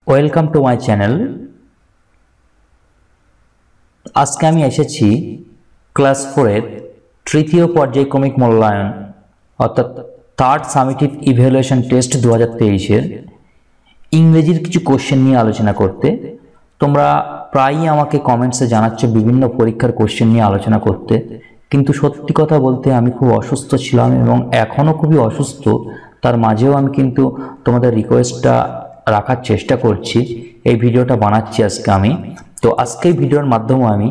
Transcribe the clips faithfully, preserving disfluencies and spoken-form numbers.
Welcome to my channel. আজকে আমি এসেছি ক্লাস ফোরের তৃতীয় পর্যায়ক্রমিক মূল্যায়ন অর্থাৎ থার্ড সামেটিভ ইভ্যালুয়েশন টেস্ট দু হাজার তেইশের ইংরেজির কিছু কোশ্চেন নিয়ে আলোচনা করতে। তোমরা প্রায়ই আমাকে কমেন্টসে জানাচ্ছ বিভিন্ন পরীক্ষার কোশ্চেন নিয়ে আলোচনা করতে, কিন্তু সত্যি কথা বলতে আমি খুব অসুস্থ ছিলাম এবং এখনও খুবই অসুস্থ। তার মাঝেও আমি কিন্তু তোমাদের রিকোয়েস্টটা রাখার চেষ্টা করছি, এই ভিডিওটা বানাচ্ছি আজকে আমি। তো আজকে এই ভিডিওর মাধ্যমে আমি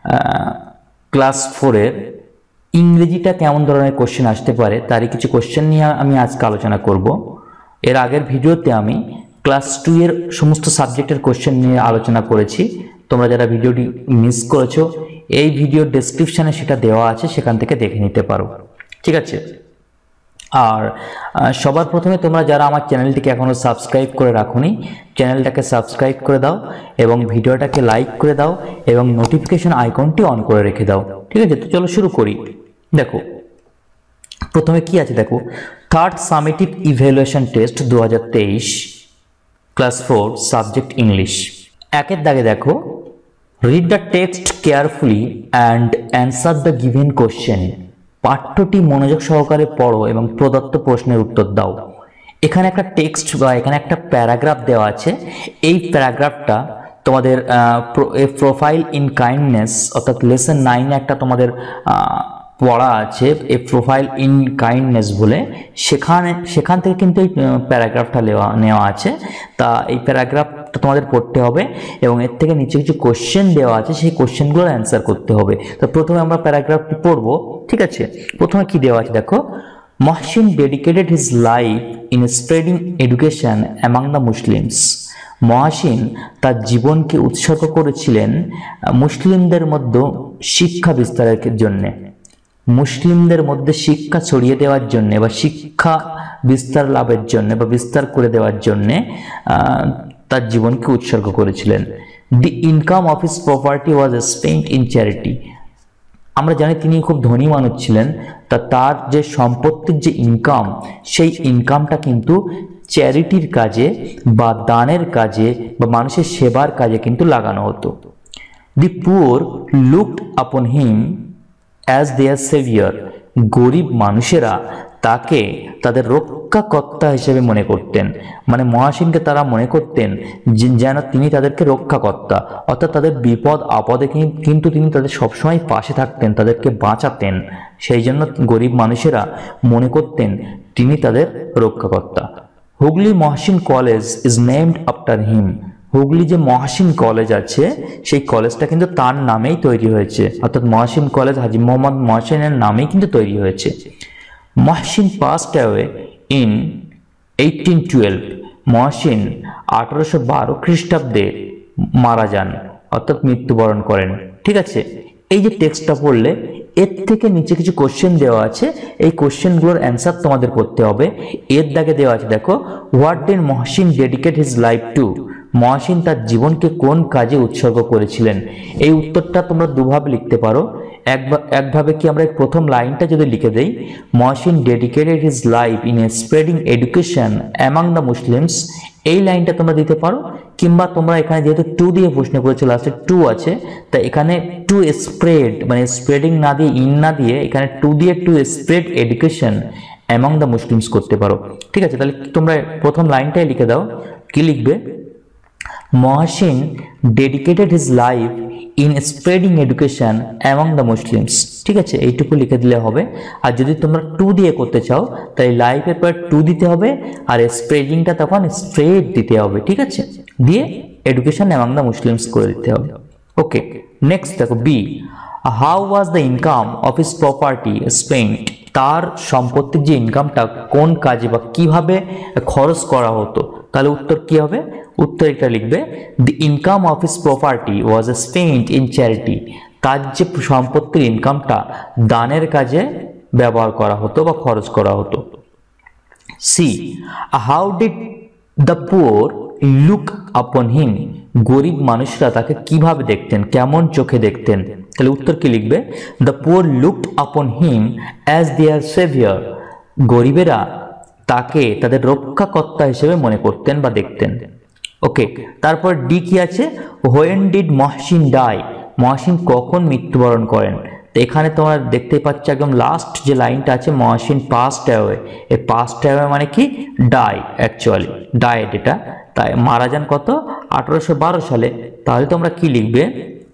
ক্লাস ফোরের ইংরেজিটা কেমন ধরনের কোশ্চেন আসতে পারে তারই কিছু কোশ্চেন নিয়ে আমি আজকে আলোচনা করব। এর আগের ভিডিওতে আমি ক্লাস টু এর সমস্ত সাবজেক্টের কোশ্চেন নিয়ে আলোচনা করেছি। তোমরা যারা ভিডিওটি মিস করেছো, এই ভিডিওর ডেসক্রিপশানে সেটা দেওয়া আছে, সেখান থেকে দেখে নিতে পারো, ঠিক আছে। আর সবার প্রথমে তোমরা যারা আমার চ্যানেলটিকে এখনও সাবস্ক্রাইব করে রাখোনি, চ্যানেলটাকে সাবস্ক্রাইব করে দাও এবং ভিডিওটাকে লাইক করে দাও এবং নোটিফিকেশন আইকনটি অন করে রেখে দাও, ঠিক আছে। তো চলো শুরু করি। দেখো প্রথমে কি আছে, দেখো থার্ড সামেটিভ ইভ্যালুয়েশন টেস্ট দু হাজার তেইশ ক্লাস ফোর সাবজেক্ট ইংলিশ। একের দাগে দেখো, read the text carefully and answer the given question. পাঠ্যটি মনোযোগ সহকারে পড়ো এবং প্রদত্ত প্রশ্নের উত্তর দাও। এখানে একটা টেক্সট বা এখানে একটা প্যারাগ্রাফ দেওয়া আছে। এই প্যারাগ্রাফটা তোমাদের প্রোফাইল ইন কাইন্ডনেস অর্থাৎ লেসন নাইনে একটা তোমাদের পড়া আছে, এই প্রোফাইল ইন কাইন্ডনেস বলে, সেখানে সেখান থেকে কিন্তু এই প্যারাগ্রাফটা নেওয়া নেওয়া আছে। তা এই প্যারাগ্রাফটা তোমাদের পড়তে হবে এবং এর থেকে নিচে কিছু কোশ্চেন দেওয়া আছে, সেই কোশ্চেনগুলোর অ্যান্সার করতে হবে। তো প্রথমে আমরা প্যারাগ্রাফটি পড়বো, ঠিক আছে। প্রথমে কি দেওয়া আছে দেখো, Mohsin dedicated his life in spreading education among the Muslims. Mohsin তার জীবনকে উৎসর্গ করেছিলেন মুসলিমদের মধ্যে শিক্ষা বিস্তারের জন্যে, মুসলিমদের মধ্যে শিক্ষা ছড়িয়ে দেওয়ার জন্যে বা শিক্ষা বিস্তার লাভের জন্য বা বিস্তার করে দেওয়ার জন্যে তার জীবনকে উৎসর্গ করেছিলেন। The income of his property was spent in charity. আমরা জানি তিনি খুব ধনী মানুষ ছিলেন, তা তার যে সম্পত্তির যে ইনকাম, সেই ইনকামটা কিন্তু চ্যারিটির কাজে বা দানের কাজে বা মানুষের সেবার কাজে কিন্তু লাগানো হতো। দি পুয়ার লুকড আপন হিম অ্যাজ দেয়ার সেভিয়ার। গরিব মানুষেরা তাকে তাদের রক্ষাকর্তা হিসেবে মনে করতেন, মানে মহাসিনকে তারা মনে করতেন যেন তিনি তাদেরকে রক্ষাকর্তা, অর্থাৎ তাদের বিপদ আপদে কিন্তু তিনি তাদের সবসময় পাশে থাকতেন, তাদেরকে বাঁচাতেন। সেই জন্য গরিব মানুষেরা মনে করতেন তিনি তাদের রক্ষাকর্তা। Hooghly Mohsin college is named after him. Hooghly যে মহসিন কলেজ আছে, সেই কলেজটা কিন্তু তার নামেই তৈরি হয়েছে, অর্থাৎ মহসিন কলেজ হাজী মোহাম্মদ মহসিনের নামেই কিন্তু তৈরি হয়েছে। Mohsin passed away in eighteen twelve. Mohsin আঠারোশো বারো খ্রিস্টাব্দে মারা যান, অর্থাৎ মৃত্যুবরণ করেন, ঠিক আছে। এই যে টেক্সটটা পড়লে এর থেকে নিচে কিছু কোশ্চেন দেওয়া আছে, এই কোশ্চেনগুলোর অ্যান্সার তোমাদের করতে হবে। এর দাগে দেওয়া আছে দেখো, what did Mohsin dedicate his life to. Mohsin তার জীবনকে কোন কাজে উৎসর্গ করেছিলেন। এই উত্তরটা তোমরা দুভাবে লিখতে পারো। একভাবে কি, আমরা প্রথম লাইনটা যদি লিখে দেই, Mohsin dedicated his life in spreading education among the Muslims, এই লাইনটা তোমরা দিতে পারো। কিংবা তোমরা এখানে যেহেতু টু দিয়ে প্রশ্ন করেছো, লাস্টে টু আছে, তা এখানে টু স্প্রেড মানে স্প্রেডিং না দিয়ে, ইন না দিয়ে, এখানে টু দিয়ে to spread education among the Muslims করতে পারো, ঠিক আছে। তাহলে তোমরা প্রথম লাইনটাই লিখে দাও। কি লিখবে, Mohsin dedicated his life in spreading education among the Muslims, ঠিক আছে, এইটুকু লিখে দিলে হবে। আর যদি তোমরা টু দিয়ে করতে চাও, তাই লাইফের পর টু দিতে হবে আর স্প্রেডিংটা তখন স্প্রেড দিতে হবে, ঠিক আছে, দিয়ে এডুকেশন অ্যামং দ্য মুসলিমস করে দিতে হবে। ওকে, নেক্সট দেখো B, how was the income of his property spent. তার সম্পত্তির যে ইনকামটা কোন কাজে বা কিভাবে খরচ করা হতো। তাহলে উত্তর কি হবে, উত্তর এটা লিখবে, the income of his property was spent in charity. তার যে সম্পত্তির ইনকামটা দানের কাজে ব্যবহার করা হতো বা খরচ করা হতো। C, how did the poor look upon him. গরিব মানুষরা তাকে কিভাবে দেখতেন, কেমন চোখে দেখতেন। তাহলে উত্তর কি লিখবে, দ্য পুয়ার লুকড আপন হিম অ্যাজ দেয়ার সেভিয়ার। গরিবেরা তাকে তাদের রক্ষাকর্তা হিসেবে মনে করতেন বা দেখতেন। ওকে, তারপর ডি কি আছে, when did Mohsin die, Mohsin কখন মৃত্যুবরণ করেন। তো এখানে তোমরা দেখতে পাচ্ছ একদম লাস্ট যে লাইনটা আছে, মহসিন পাস্ট অ্যাওয়ে, এই পাস্ট অ্যাওয়ে মানে কি ডাই, অ্যাকচুয়ালি ডায়েট, এটা তাই মারা যান কত আঠারোশো বারো সালে। তাহলে তোমরা কি লিখবে,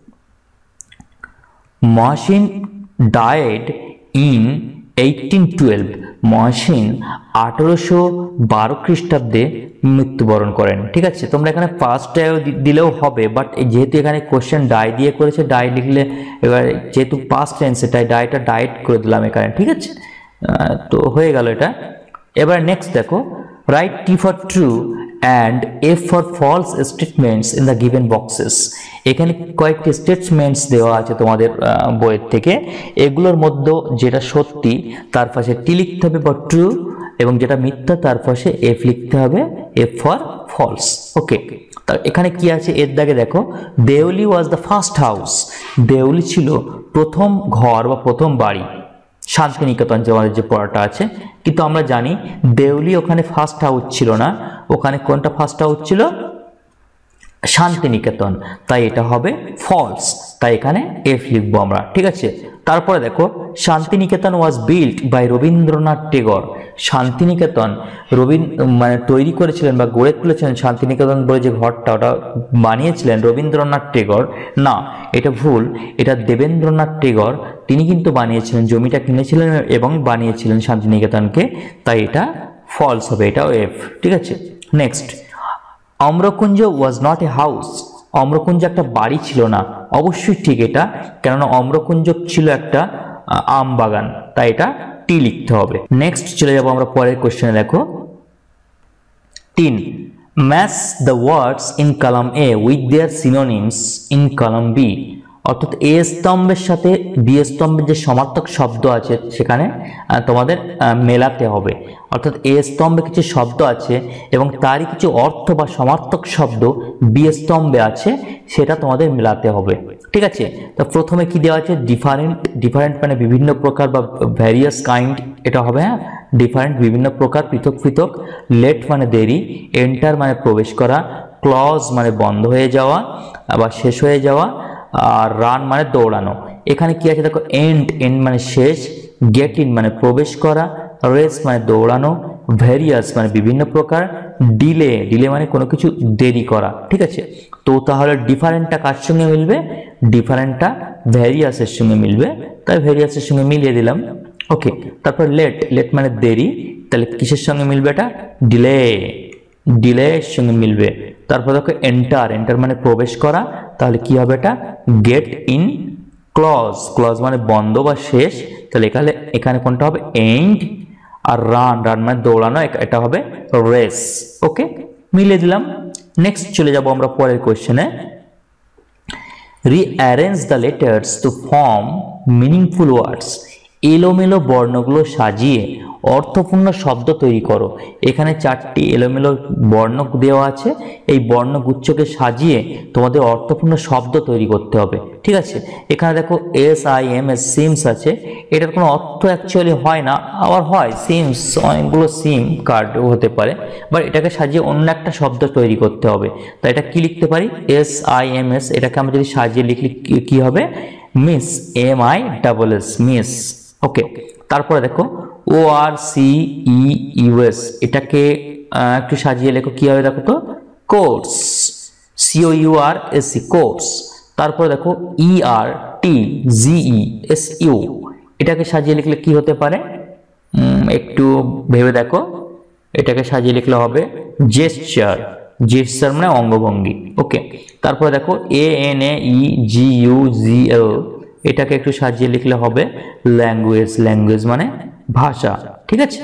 Mohsin died in eighteen twelve, Mohsin আঠারোশো বারো খ্রিস্টাব্দে মৃত্যুবরণ করেন। ঠিক আছে, তোমরা এখানে ফার্স্ট দিলেও হবে, বাট যেহেতু এখানে কোশ্চেন ডাই দিয়ে করেছে, ডাই লিখলে এবার যেহেতু পাস্ট টেন্স তাই ডাইটা ডায়েট করে দিলাম এখানে। ঠিক আছে, তো হয়ে গেল এটা। এবার নেক্সট দেখো, write T for true and F for false statements in the given boxes. এখানে কয়েকটি স্টেটমেন্টস দেওয়া আছে তোমাদের বইয়ের থেকে, এগুলোর মধ্যে যেটা সত্যি তার পাশে টি লিখতে হবে বা ট্রু, এবং যেটা মিথ্যা তার পাশে এফ লিখতে হবে, এফ ফর ফলস। ওকে, তা এখানে কি আছে এর দাগে দেখো, Deuli was the first house, Deuli ছিল প্রথম ঘর বা প্রথম বাড়ি শান্তিনিকেতন যে আমাদের যে পড়াটা আছে, কিন্তু আমরা জানি দেউলি ওখানে ফার্স্ট হাউস ছিল না, ওখানে কোনটা ফার্স্ট হাউস ছিল, শান্তিনিকেতন, তাই এটা হবে ফলস, তাই এখানে এফ লিখবো আমরা। ঠিক আছে, তারপরে দেখো, Santiniketan was built by Rabindranath Tagore, Santiniketan Rabindra মানে তৈরি করেছিলেন বা গড়ে তুলেছিলেন শান্তিনিকেতন বলে যে ঘরটা, ওটা বানিয়েছিলেন রবীন্দ্রনাথ টেগর না, এটা ভুল, এটা দেবেন্দ্রনাথ টেগর, তিনি কিন্তু বানিয়েছিলেন, জমিটা কিনেছিলেন এবং বানিয়েছিলেন শান্তিনিকেতনকে, তাই এটা ফলস হবে, এটাও এফ। ঠিক আছে, next, Amrakunja was not a house, Amrakunja একটা বাড়ি ছিল না, অবশ্যই ঠিক এটা, কেননা অম্রকুঞ্জ ছিল একটা আম বাগান, তাই এটা টি লিখতে হবে। নেক্সট চলে যাব আমরা পরের কোশ্চেনে, দেখো তিন, match the words in column A with their synonyms in column B, অর্থাৎ এ স্তম্ভের সাথে বি স্তম্ভের যে সমার্থক শব্দ আছে সেখানে তোমাদের মেলাতে হবে, অর্থাৎ এ স্তম্ভে কিছু শব্দ আছে এবং তারই কিছু অর্থ বা সমার্থক শব্দ বি স্তম্ভে আছে, সেটা তোমাদের মেলাতে হবে। ঠিক আছে, তো প্রথমে কি দেওয়া আছে, ডিফারেন্ট, ডিফারেন্ট মানে বিভিন্ন প্রকার বা ভ্যারিয়াস কাইন্ড, এটা হবে, হ্যাঁ ডিফারেন্ট বিভিন্ন প্রকার, পৃথক পৃথক, লেট মানে দেরি, এন্টার মানে প্রবেশ করা, ক্লজ মানে বন্ধ হয়ে যাওয়া বা শেষ হয়ে যাওয়া, আর রান মানে দৌড়ানো। এখানে কি আছে দেখো, এন্ড, এন্ড মানে শেষ, গেট ইন মানে প্রবেশ করা, রেস মানে দৌড়ানো, ভ্যারিয়াস মানে বিভিন্ন প্রকার, ডিলে, ডিলে মানে কোনো কিছু দেরি করা। ঠিক আছে, তো তাহলে ডিফারেন্টটা কার সঙ্গে মিলবে, ডিফারেন্টটা ভ্যারিয়াসের সঙ্গে মিলবে, তাই ভ্যারিয়াসের সঙ্গে মিলিয়ে দিলাম। ওকে, তারপর লেট, লেট মানে দেরি, তাহলে কিসের সঙ্গে মিলবে, এটা ডিলে, ডিলের সঙ্গে মিলবে। তারপর দেখো এন্টার, এন্টার মানে প্রবেশ করা, তাহলে কি হবে, এটা গেট ইন, ক্লজ, ক্লজ মানে বন্ধ বা শেষ, তাহলে এখানে এখানে কোনটা হবে, এন্ড, আর রান, রান মানে দৌড়ানো, এটা হবে রেস। ওকে, মিলিয়ে দিলাম। নেক্সট চলে যাব আমরা পরের কোশ্চেনে, rearrange the letters to form meaningful words, এলোমেলো বর্ণগুলো সাজিয়ে অর্থপূর্ণ শব্দ তৈরি করো। এখানে চারটি এলোমেলো বর্ণ দেওয়া আছে, এই বর্ণগুচ্ছকে সাজিয়ে তোমাদের অর্থপূর্ণ শব্দ তৈরি করতে হবে। ঠিক আছে, এখানে দেখো S I M S, seems আছে, এটার কোনো অর্থ অ্যাকচুয়ালি হয় না, আবার হয়, সিমস অনেকগুলো সিম কার্ড হতে পারে, বাট এটাকে সাজিয়ে অন্য একটা শব্দ তৈরি করতে হবে। তাই এটা কি লিখতে পারি, এস আই এম এস, এটাকে আমরা যদি সাজিয়ে লিখলে কি হবে, miss, M I double S, miss. Okay, তারপরে দেখো ও আর সি ই ইউএস, এটাকে একটু সাজিয়ে লেখো, কি হবে দেখো তো, course, C O U R S C, course. তারপরে দেখো E R T G E S U, এটাকে সাজিয়ে লিখলে কি হতে পারে, একটু ভেবে দেখো, এটাকে সাজিয়ে লিখলে হবে জেস্চার, জেস্চার মানে অঙ্গভঙ্গি। ওকে, তারপরে দেখো A N A E G U জি এল, এটাকে একটু সাজিয়ে লিখলে হবে ল্যাঙ্গুয়েজ, ল্যাঙ্গুয়েজ মানে ভাষা। ঠিক আছে,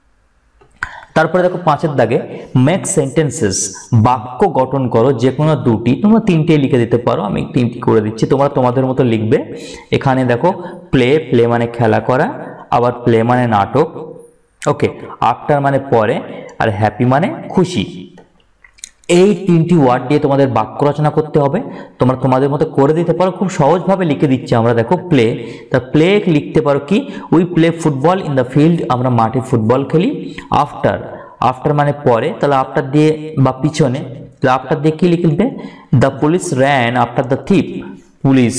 তারপরে দেখো পাঁচের দাগে মেক সেন্টেন্সেস, বাক্য গঠন করো, যে কোনো দুটি, তোমরা তিনটে লিখে দিতে পারো, আমি তিনটি করে দিচ্ছি, তোমরা তোমাদের মতো লিখবে। এখানে দেখো প্লে, প্লে মানে খেলা করা, আবার প্লে মানে নাটক, ওকে, আফটার মানে পরে, আর হ্যাপি মানে খুশি। এই তিনটি ওয়ার্ড দিয়ে তোমাদের বাক্য রচনা করতে হবে, তোমরা তোমাদের মতো করে দিতে পারো, খুব সহজভাবে লিখে দিচ্ছি আমরা। দেখো প্লে, তা প্লে লিখতে পারো কি, we play football in the field, আমরা মাঠে ফুটবল খেলি। আফটার, আফটার মানে পরে, তাহলে আফটার দিয়ে বা পিছনে, আফটার দিয়ে কি লিখবে? The police ran after the thief. Police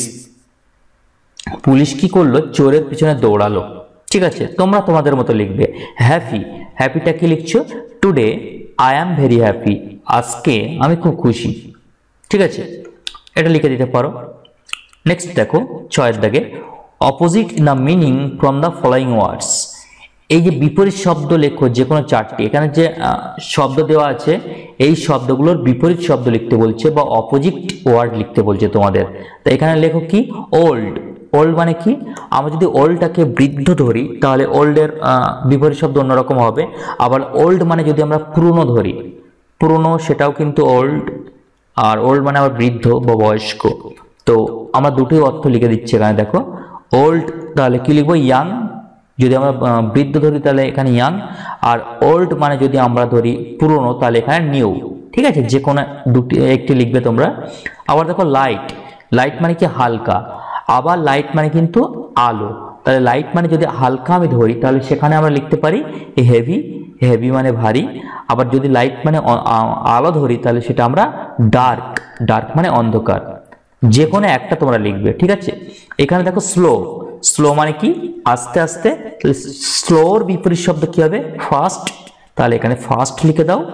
police কি করলো? চোরের পিছনে দৌড়ালো। ঠিক আছে, তোমরা তোমাদের মতো লিখবে। হ্যাপি, হ্যাপিটা কি লিখছো? Today I am very happy, আজকে আমি খুব খুশি। ঠিক আছে, এটা লিখে দিতে পারো। নেক্সট দেখো ছয়ের দাগে, opposite in the meaning from the following words. এই যে বিপরীত শব্দ লেখো যে কোনো চারটি, এখানে যে শব্দ দেওয়া আছে এই শব্দগুলোর বিপরীত শব্দ লিখতে বলছে বা অপোজিট ওয়ার্ড লিখতে বলছে তোমাদের। তো এখানে লেখো কি? ওল্ড। ওল্ড মানে কি? আমরা যদি ওল্ডটাকে বৃদ্ধ ধরি তাহলে ওল্ডের বিপরীত শব্দ অন্যরকম হবে। আবার ওল্ড মানে যদি আমরা পুরনো ধরি, পুরনো সেটাও কিন্তু ওল্ড। আর ওল্ড মানে আবার বৃদ্ধ বা বয়স্ক। তো আমরা দুটোই অর্থ লিখে দিচ্ছি এখানে। দেখো ওল্ড তাহলে কি লিখবো? ইয়াং। যদি আমরা বৃদ্ধ ধরি তাহলে এখানে ইয়াং। আর ওল্ড মানে যদি আমরা ধরি পুরনো তাহলে এখানে নিউ। ঠিক আছে, যে কোনো দুটি একটি লিখবে তোমরা। আবার দেখো লাইট। লাইট মানে কি? হালকা। আবার লাইট মানে কিন্তু আলো। তাহলে লাইট মানে যদি হালকা আমি ধরি তাহলে সেখানে আমরা লিখতে পারি হেভি। হেভি মানে ভারী। আবার যদি লাইট মানে আলো ধরি তাহলে সেটা আমরা ডার্ক। ডার্ক মানে অন্ধকার। যে কোনো একটা তোমরা লিখবে। ঠিক আছে, এখানে দেখো স্লো। স্লো মানে কি? আস্তে আস্তে। স্লোর বিপরীত শব্দ কি হবে? ফাস্ট। তাহলে এখানে ফাস্ট লিখে দাও।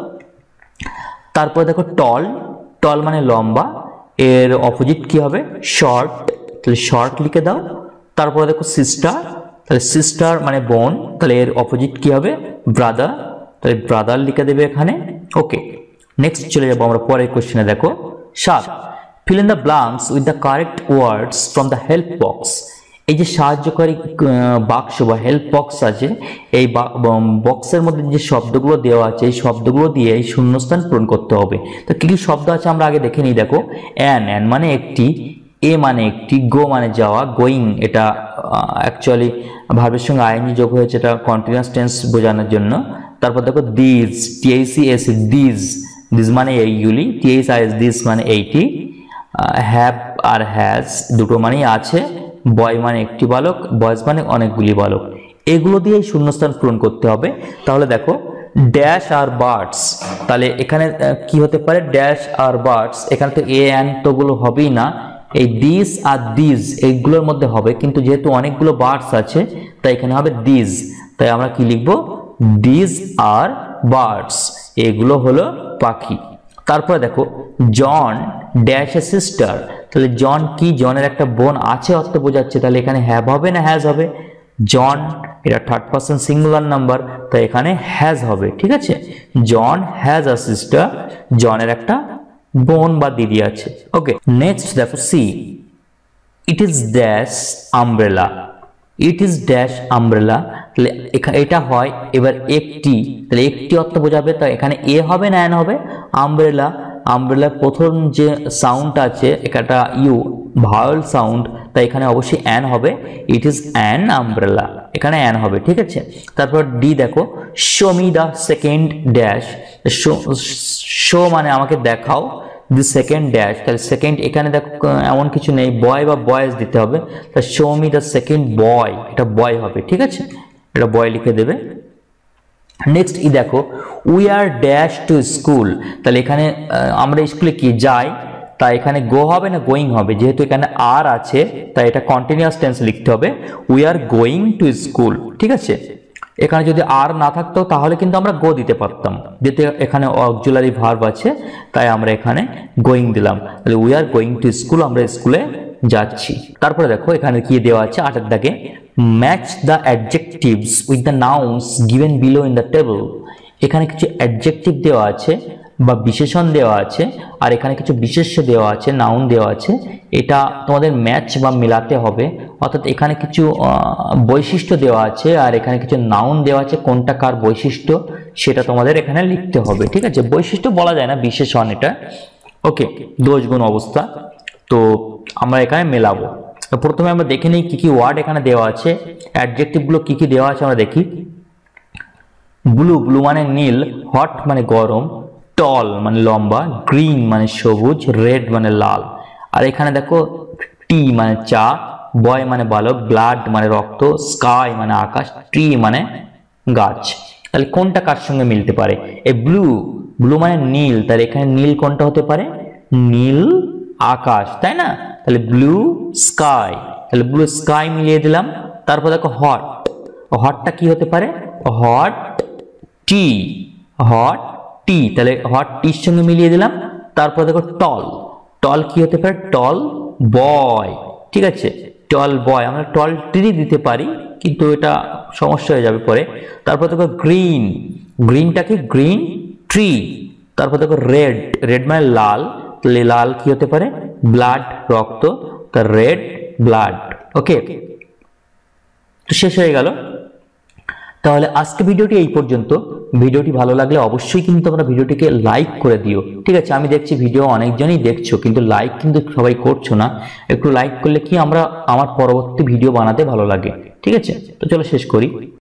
তারপরে দেখো টল। টল মানে লম্বা, এর অপোজিট কি হবে? শর্ট। তাহলে শর্ট লিখে দাও। তারপরে দেখো সিস্টার। তাহলে সিস্টার মানে বোন, তাহলে এর অপোজিট কি হবে? ব্রাদার। তাহলে ব্রাদার লিখে দেবে এখানে। ওকে, নেক্সট চলে যাবো আমরা পরের কোশ্চেনে। দেখো সাত, fill in the blanks with the correct words from the help box. এই যে সাহায্যকারী বাক্স বা হেল্প বক্স আছে, এই বক্সের মধ্যে যে শব্দগুলো দেওয়া আছে এই শব্দগুলো দিয়ে এই শূন্যস্থান পূরণ করতে হবে। তো কি কি শব্দ আছে আমরা আগে দেখে নিই। দেখো অ্যান। অ্যান মানে একটি। এ মানে একটি। গো মানে যাওয়া, গোয়িং। এটা অ্যাকচুয়ালি ভার্বের সঙ্গে আইএনজি যোগ হয়েছে, এটা কন্টিনিউয়াস টেন্স বোঝানোর জন্য। তারপর দেখো these. T H E S these. These মানে এইগুলি। টিএইস আইএস দিস মানে এইটি। হ্যাভ আর হ্যাজ দুটো মানেই আছে। বয় মানে একটি বালক, বয়েজ মানে অনেকগুলি বালক। এগুলো দিয়ে শূন্যস্থান পূরণ করতে হবে। তাহলে দেখো ড্যাশ আর বার্ডস। তাহলে এখানে কি হতে পারে? Dash are birds. এখানে তো এ অ্যান তোগুলো হবেই না, এই দিস আর দিজ এইগুলোর মধ্যে হবে, কিন্তু যেহেতু অনেকগুলো বার্ডস আছে তাই এখানে হবে দিজ। তাই আমরা কি লিখবো? These are birds. এগুলো হলো পাখি। তারপরে দেখো জন ড্যাশ এ সিস্টার। তাহলে জন কি? জনের একটা বোন আছে অর্থ বোঝাচ্ছে। তাহলে এখানে হ্যাভ হবে না হ্যাজ হবে? জন এটা থার্ড পারসন সিঙ্গুলার নাম্বার, তাই এখানে হ্যাজ হবে। ঠিক আছে, জন হ্যাজ আ সিস্টার। জনের একটা বোন বা দিদি আছে। ওকে, নেক্সট দেখো C, it is dash umbrella. It is dash umbrella. তাহলে এটা হয় এবার একটি, তাহলে একটি অর্থ বোঝাবে। তো এখানে এ হবে না অ্যান হবে? আমব্রেলা। আমব্রেলার প্রথম যে সাউন্ড আছে এটা ইউ, ভাওয়েল সাউন্ড, তাই এখানে অবশ্যই অ্যান হবে। ইট ইজ অ্যান আমব্রেলা, এখানে অ্যান হবে। ঠিক আছে, তারপর ডি দেখো show me the second dash. Show মানে আমাকে দেখাও, দি সেকেন্ড ড্যাশ। তাহলে সেকেন্ড এখানে দেখো এমন কিছু নেই, বয় বা বয়েজ দিতে হবে। তাহলে show me the second boy, এটা বয় হবে। ঠিক আছে, এটা বয় লিখে দেবে। নেক্সট ই দেখো we are dash to school. তাহলে এখানে আমরা স্কুলে কি যাই, তাই এখানে গো হবে না গোয়িং হবে? যেহেতু এখানে আর আছে তাই এটা কন্টিনিউয়াস টেন্স লিখতে হবে। We are going to school. ঠিক আছে, এখানে যদি আর না থাকতো তাহলে কিন্তু আমরা গো দিতে পারতাম, যেহেতু এখানে অক্সিলারি ভার্ব আছে তাই আমরা এখানে গোয়িং দিলাম। তাহলে we are going to school, আমরা স্কুলে যাচ্ছি। তারপরে দেখো এখানে কি দেওয়া আছে আটের দাগে, match the adjectives with the nouns given below in the table. এখানে কিছু অ্যাডজেক্টিভ দেওয়া আছে বা বিশেষণ দেওয়া আছে, আর এখানে কিছু বিশেষ্য দেওয়া আছে, নাউন দেওয়া আছে। এটা তোমাদের ম্যাচ বা মেলাতে হবে, অর্থাৎ এখানে কিছু বৈশিষ্ট্য দেওয়া আছে আর এখানে কিছু নাউন দেওয়া আছে, কোনটা কার বৈশিষ্ট্য সেটা তোমাদের এখানে লিখতে হবে। ঠিক আছে, বৈশিষ্ট্য বলা যায় না, বিশেষণ এটা। ওকে, দোষ গুণ অবস্থা। তো আমরা এখানে মেলাবো। প্রথমে আমরা দেখে নিই কি কি ওয়ার্ড এখানে দেওয়া আছে, অ্যাডজেক্টিভগুলো কি কি দেওয়া আছে আমরা দেখি। ব্লু, ব্লু মানে নীল। হট মানে গরম। টল মানে লম্বা। গ্রিন মানে সবুজ। রেড মানে লাল। আর এখানে দেখো টি মানে চা। বয় মানে বালক। ব্লাড মানে রক্ত। স্কাই মানে আকাশ। ট্রি মানে গাছ। তাহলে কোনটা কার সঙ্গে মিলতে পারে? এই ব্লু, ব্লু মানে নীল, তাহলে এখানে নীল কোনটা হতে পারে? নীল আকাশ, তাই না? তাহলে ব্লু স্কাই, তাহলে ব্লু স্কাই মিলিয়ে দিলাম। তারপর দেখো হট, হটটা কি হতে পারে? হট টি, হট টি, তাহলে হট টির সঙ্গে মিলিয়ে দিলাম। তারপর দেখো টল, টল কি হতে পারে? টল বয়, ঠিক আছে, টল বয়। আমরা টল টিরই দিতে পারি, কিন্তু এটা সমস্যা হয়ে যাবে পরে। তারপর দেখো গ্রিন, গ্রিনটা কি? Green tree. তারপর দেখো রেড, রেড মানে লাল, তাহলে লাল কি হতে পারে? ব্লাড, রক্ত, তার রেড ব্লাড। ওকে, তো শেষ হয়ে গেল। তাহলে আজকে ভিডিওটি এই পর্যন্ত। ভিডিওটি ভালো লাগলে অবশ্যই কিন্তু তোমরা ভিডিওটিকে লাইক করে দিও, ঠিক আছে? আমি দেখছি ভিডিও অনেকজনই দেখছো, কিন্তু লাইক কিন্তু সবাই করছো না। একটু লাইক করলে কি আমরা আমার পরবর্তী ভিডিও বানাতে ভালো লাগে, ঠিক আছে? তো চলো শেষ করি।